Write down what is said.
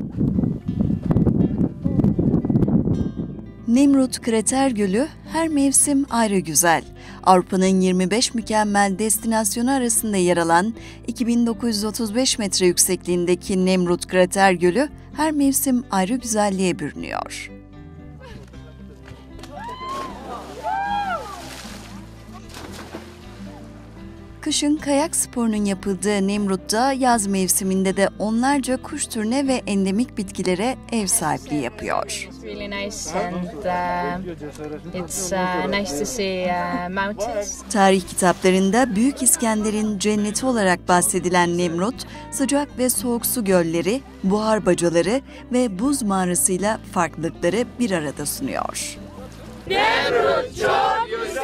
Nemrut Krater Gölü her mevsim ayrı güzel. Avrupa'nın 25 mükemmel destinasyonu arasında yer alan 2935 metre yüksekliğindeki Nemrut Krater Gölü her mevsim ayrı güzelliğe bürünüyor. Kışın kayak sporunun yapıldığı Nemrut'ta yaz mevsiminde de onlarca kuş türüne ve endemik bitkilere ev sahipliği yapıyor. Tarih kitaplarında Büyük İskender'in cenneti olarak bahsedilen Nemrut, sıcak ve soğuk su gölleri, buhar bacaları ve buz mağarasıyla farklılıkları bir arada sunuyor. Nemrut çok güzel!